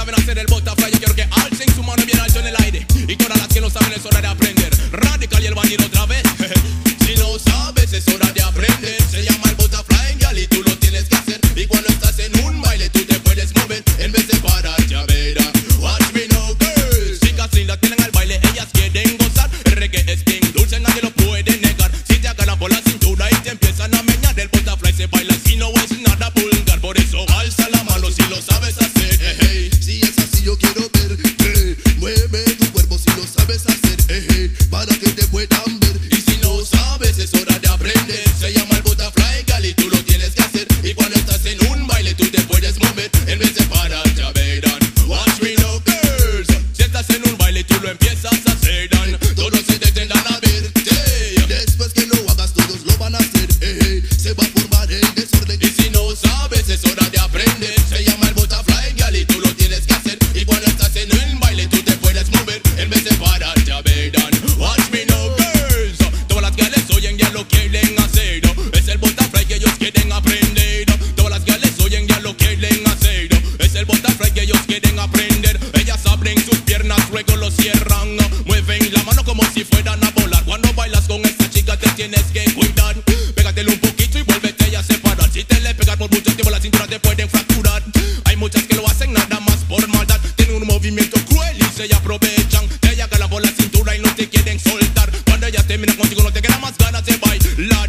saben hacer el butterfly, yo quiero que alcen su mano bien alto en el aire. Y todas las que no saben es hora de aprender. Radical y el bandido otra vez. Si no sabes es hora de aprender. Se llama el butterfly, gal, y tú lo tienes que hacer. Y cuando estás en un baile tú te puedes mover en vez de parar, ya verás. Watch me now, girls. Chicas lindas tienen al baile, ellas quieren gozar. El reggae es bien dulce, nadie lo puede negar. Si te agarran por la cintura y te empiezan a meñar, el butterfly se baila así, no es nada vulgar. Por eso alza la mano si lo sabes hacer. Hey, si es así yo quiero ver. Mueve tu cuerpo si lo sabes hacer. Para que te puedan ver. Y si no sabes es hora de aprender. Se llama el butterfly, gal, y tú lo tienes que hacer. Y cuando estás en un baile tú te puedes mover en vez de parar, ya verán. Watch me now, girls. Si estás en un baile tú lo empiezas a hacer, dan. Todos se detendrán a verte. Después que lo hagas todos lo van a hacer. Se va a formar el desorden. Y si no sabes es hora de aprender. Se llama el butterfly, gal, y tú lo tienes que hacer. Y cuando estás en el baile tú te puedes mover en vez de parar, ya verán. Watch me now, girls. Todas las gales oyen, ya lo quieren hacer. Es el butterfly que ellos quieren aprender. Todas las gales oyen, ya lo quieren hacer. Es el butterfly que ellos quieren aprender. Ellas abren sus piernas, luego lo cierran. Mueven la mano como si fueran a volar. Cuando bailas con esta chica te tienes que cuidar. Pégatelo un poquito y vuélvete a separar. Si te le pegas por mucho tiempo la cintura te pueden fracturar. Hay muchas que lo hacen nada más por maldad. Tienen un movimiento cruel y se aprovechan. Te agarran por la cintura y no te quieren soltar. Cuando ella termina contigo no te quedan más ganas de bailar.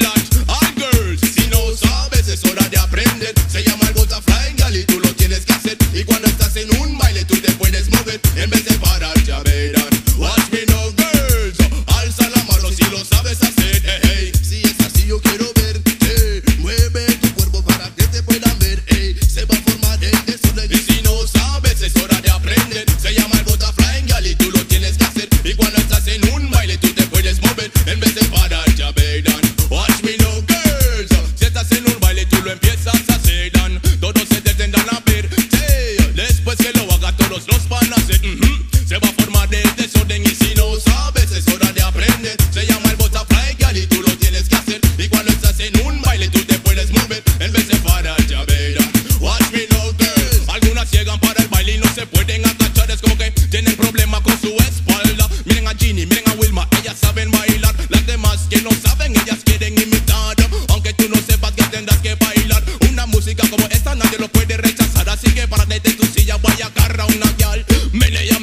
Ay, girls, si no sabes es hora de aprender. Se llama el butterfly, gal, y tú lo tienes que hacer. Y cuando estás en un baile tú te puedes mover en vez de parar, ya verán. Watch me now, girls. Alza la mano si lo sabes hacer. Si es así yo quiero ver. Mueve tu cuerpo para que te puedan ver. Se va a formar el desorden. Y si no sabes es hora de aprender. Se llama el butterfly, gal, y tú lo tienes que hacer. Y cuando estás en un baile tú te puedes mover en vez de parar, ya verán. Watch me now, girls. Si estás en un baile tú lo empiezas a hacer, dan. Todos se detendrán a verte. Después que lo haga todos los van a hacer. Se va a formar el desorden. Y si no sabes es hora de aprender. Se llama el butterfly, gal, y tú lo tienes que hacer. Y cuando estás en un baile tú te puedes mover en vez de parar, ya verán. Watch me now, girls. Algunas llegan para el baile y no se pueden agachar. Es como que tienen problema con su espalda. Miren a Ginny, miren a Wilma, ellas saben bailar. Las demás que no saben, ellas quieren imitar. Aunque tú no sepas que tendrás que bailar. Una música como esta nadie lo puede rechazar. Así que párate de tu silla, vaya, agarra una gal. Menea